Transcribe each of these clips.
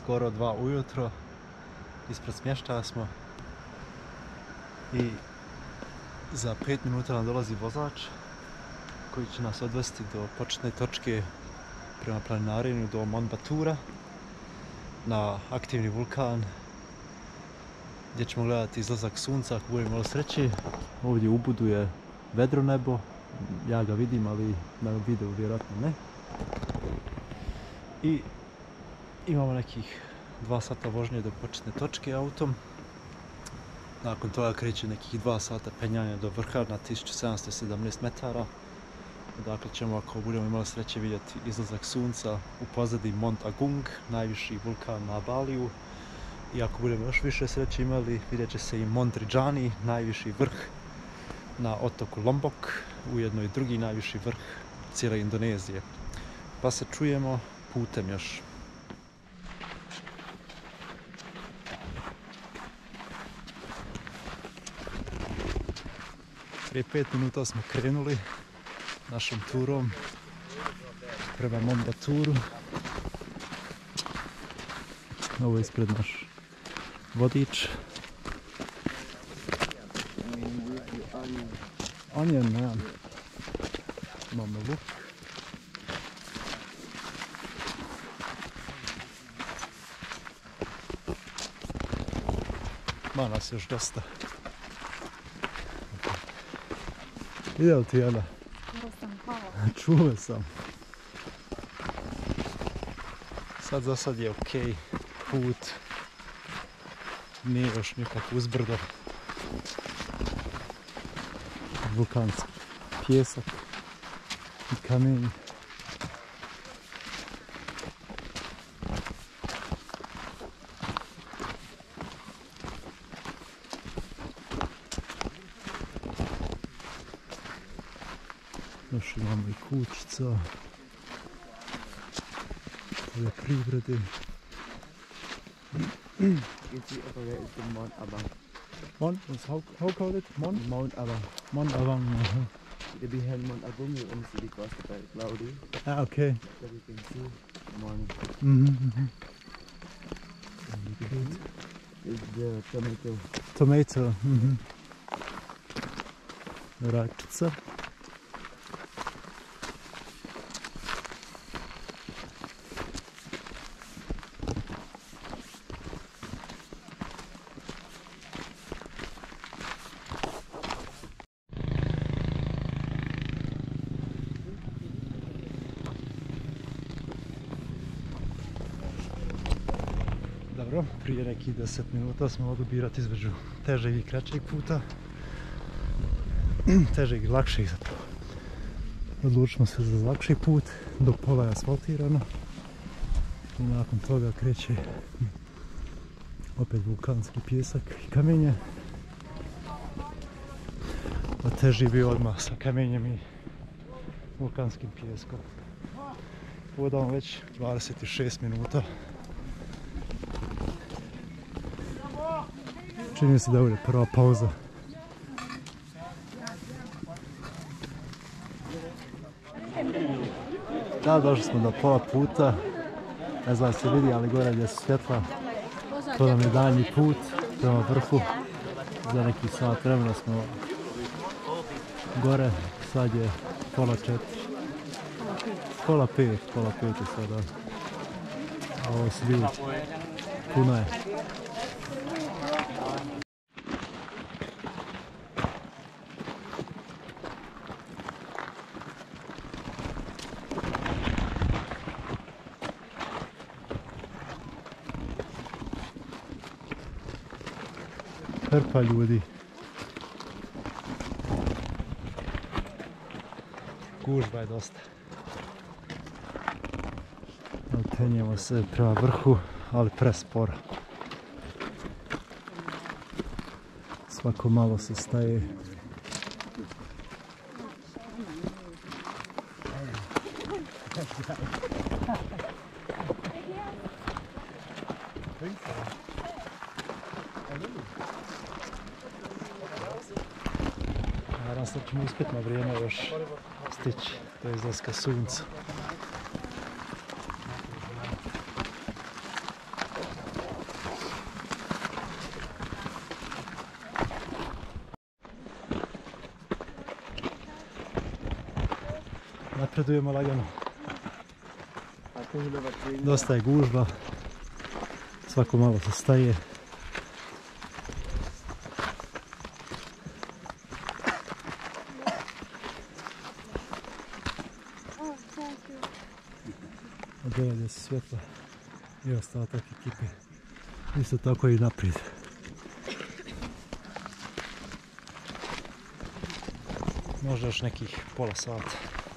skoro 2 ujutro. Ispred smještaja smo. I za 5 minuta nam dolazi vozač koji će nas odvesti do početne točke prema planinarenju do Mont Batura na aktivni vulkan gdje ćemo gledati izlazak sunca ako budemo malo sreće. Ovdje u Budu je vedro nebo, ja ga vidim, ali na videu vjerojatno ne. I imamo nekih 2 sata vožnje do početne točke autom. Nakon toga kreće nekih 2 sata penjanja do vrha na 1717 metara. Dakle ćemo, ako budemo imali sreće, vidjeti izlazak sunca, u pozadini Mont Agung, najviši vulkan na Baliju. I ako budemo još više sreće imali, vidjet će se i Mont Rinjani, najviši vrh na otoku Lombok, ujedno i drugi najviši vrh cijele Indonezije. Pa se čujemo putem još. Prije 5 minuta smo krenuli našom turom prema Mont Baturu. Ovo je ispred naš vodič. Onion, man. Imamo luk. Ma nas još dosta. Ide li ti, Jana? Čuo sam. Sad za sad je okej put. Nije još nikak uzbrdo. Vulkanski pjesak i kamenje. Još imamo i kućica, poljoprivrede. Mont Abang. Mont, how called it? Mont? Mount Abang. Mont Abang. Behind Mont Agung, you only see the coast very cloudy. Ah, okay. So you can see the morning. Is the tomato. Tomato. Rajčica. Dobro, prije nekih 10 minuta smo mogli birati između težeg i kraćeg puta. Težeg i lakšeg zapravo. Odlučimo se za lakši put, do pola je asfaltirano. I nakon toga kreće opet vulkanski pjesak i kamenje. A teži bio odmah sa kamenjem i vulkanskim pjeskom. Vodamo već 26 minuta. Čini se da je prva pauza. Da, došli smo do pola puta. Ne znam se vidi, ali gore gdje su svjetla. To nam je daljnji put prema vrhu. Za neki sat vremena smo gore. Sad je pola 4. Pola 5 je sada. Ovo se vidi. Puno je. Hrpa ljudi. Gužba je dosta. Penjemo se prema vrhu, ali presporo. Svako malo se staje. Nadam se da ćemo uspjeti na vrijeme još stići do izlaska sunca. Napredujemo lagano. Aate hilo battery. Dosta je gužba. Svako malo se staje. Odjelje se svjetla i ostatak ekipe. Isto tako i naprijed. Možda još nekih pola sata.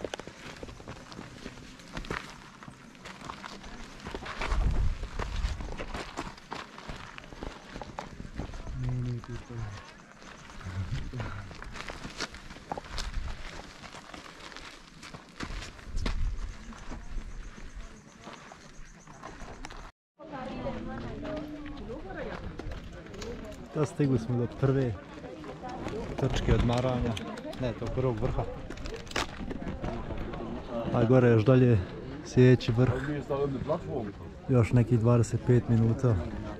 Da, stigli smo do prve točke odmaranja, ne, do prvog vrha. A gore još dalje sljedeći vrh, još nekih 25 minuta.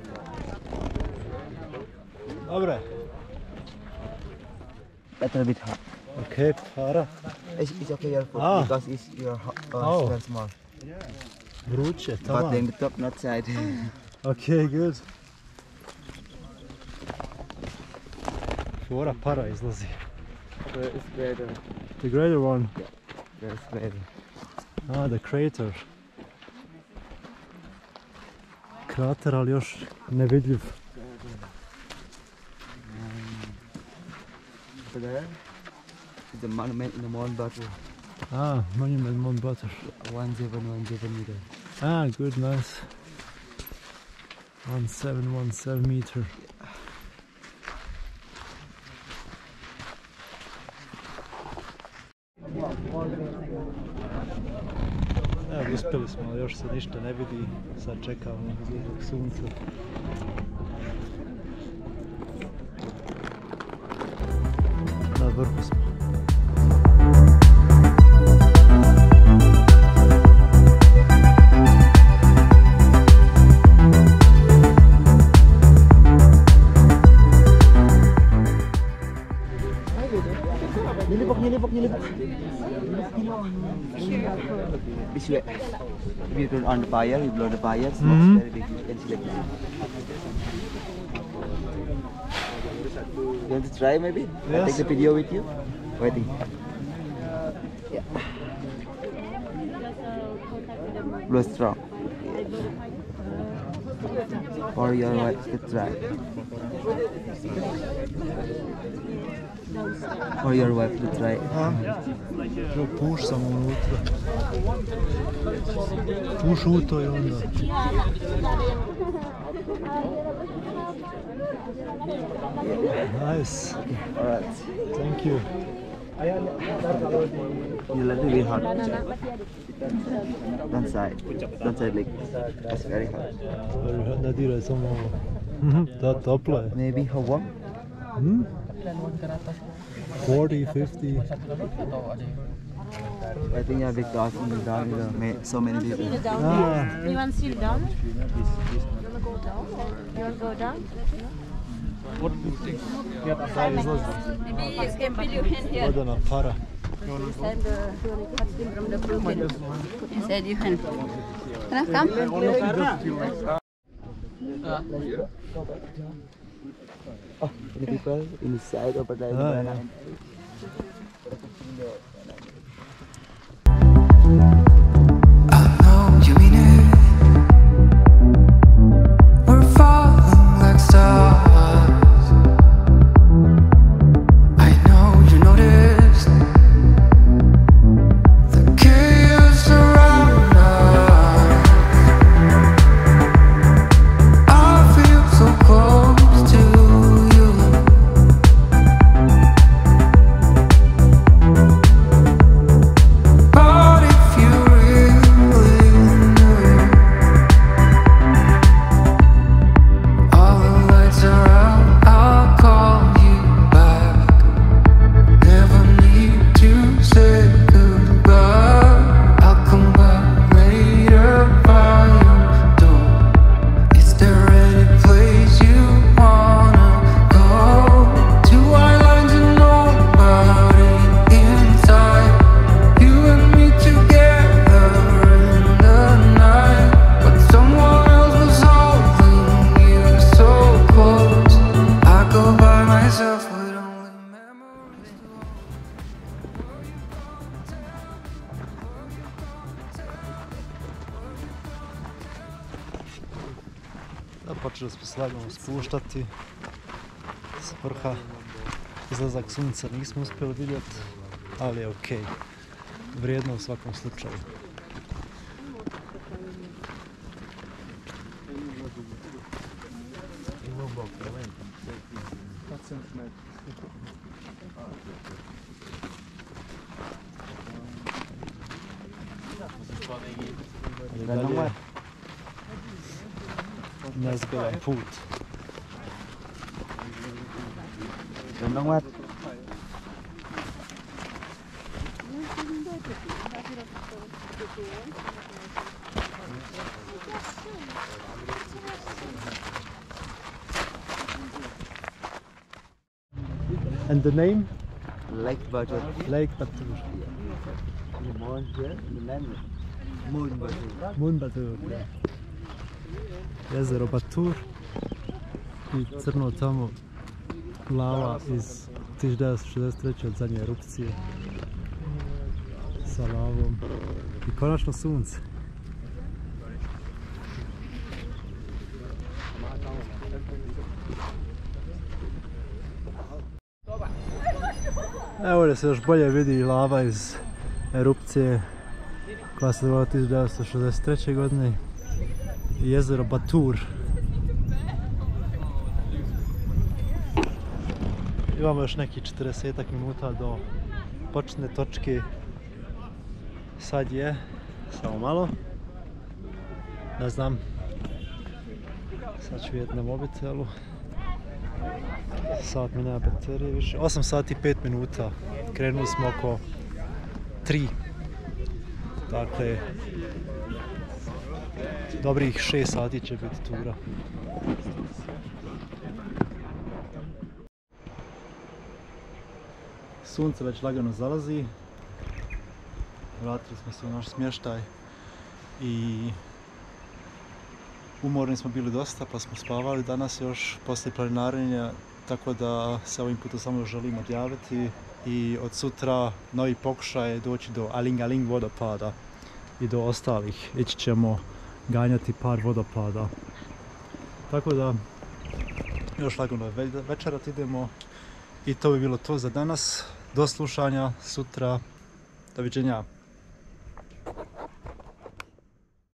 Dobre. That's a bit hot. Ok, para. It's okay your foot Ah. because your Oh. smell small. Vruće, But tamam. then the top not side. Ok, good. Fora para izlazi. It's greater. The greater one. That's greater. Ah, the crater. Krater, ali još nevidljiv. So there is the monument in the Mount Batur. Ah, Monument Mount Batur. 1717 meter. Ah, good, nice. 1717 meter. Evo, uspjeli smo, ali još se ništa ne vidi. Sad čekamo zbog sunca. Na vrhu smo. Nilibok. This way. If you turn on the fire, you blow the fire, smoke's very big. You can see like this. You want to try maybe? I'll Yes. take the video with you. Waiting. Yeah. Blow strong. For your wife to try. For your wife to try. Puš samo unutra. Puš u to i onda. Nice. Alright. Thank you. You let it be hot. Don't side. Don't side like that's very hot. Ne diraj samo ovo. Da, toplo je. Maybe how warm? 40, 50. I think I'll be crossing the down so many people. Ah, You want to sit down? You want to go down? Maybe you can put your hand here. vodena para. Inside the cutting from the broken. Put inside your hand. Can I come? Oh, many people inside over there. Ah, yeah. I know you mean it. We're falling like stars. I know you noticed the chaos around us. I feel so close to you. počeli smo se lagano spuštati s vrha. Izlazak sunca nismo uspjeli vidjeti, ali je ok. Vrijedno u svakom slučaju. I dalje nezgodan put. Gendong Mat. And the name? Lake Batur. Lake Batur. Moon Batur. Jezero Batur i crno tamo lava iz 1963. od zadnje erupcije sa lavom i konačno sunce. Evo ovdje se još bolje vidi lava iz erupcije koja se dogodila 1963. godine i jezero Batur. Imamo još neki 40 minuta do početne točke. Sad je, samo malo, ne znam, sad ću vidjeti na mobitelu. Sat mi nema baterije više, 8 sati i 5 minuta, krenuli smo oko 3. Dakle, dobrih 6 sati će biti tura. Sunce već lagano zalazi. Vratili smo se u naš smještaj i umorni smo bili dosta pa smo spavali danas još poslije planinarenja, tako da se ovim putom samo želim odjaviti i od sutra novi pokušaj je doći do Aling Aling vodopada i do ostalih. Ići ćemo ganjati par vodopada. Tako da još lagano večerat idemo i to bi bilo to za danas. Do slušanja sutra. Doviđenja.